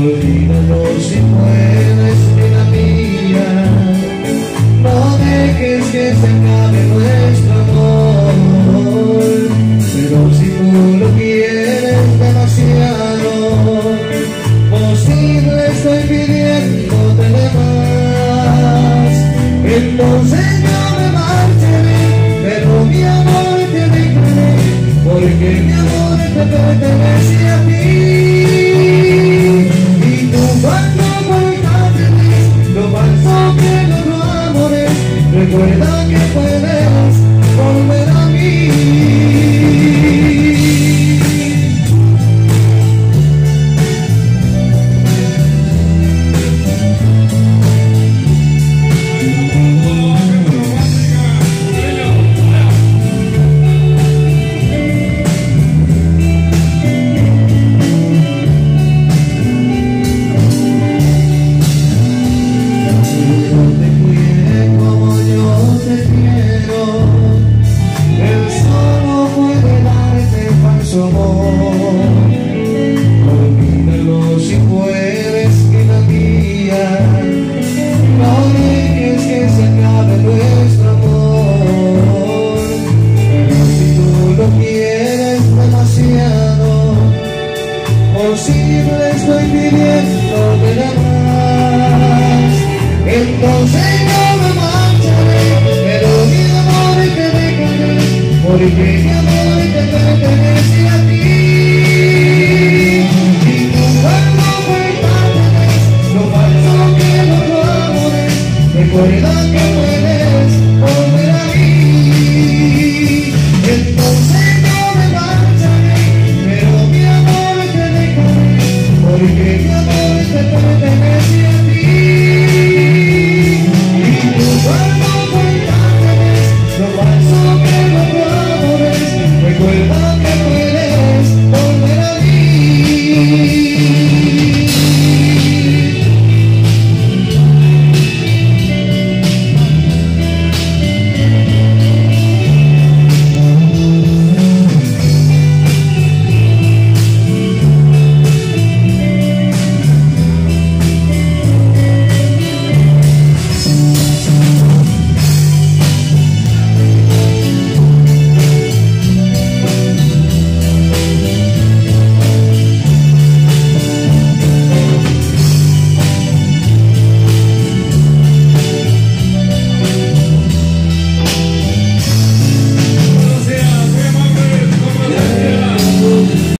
Olvídalo si puedes, vida mía. No dejes que se acabe nuestro amor. Pero si tú lo quieres demasiado, posible estoy pidiéndote de más. Entonces yo me marcharé, pero mi amor te dejaré, porque mi amor te pertenece a ti. Y tú cuando vuelvas feliz, lo falso que los amores, recuerda que puedes volver a mí. Olvídalo si puedes, vida mía. No dejes que se acabe nuestro amor. Pero si tú lo quieres demasiado, posible estoy pidiendo de más. Entonces yo me marcharé, pero mi amor te dejaré, porque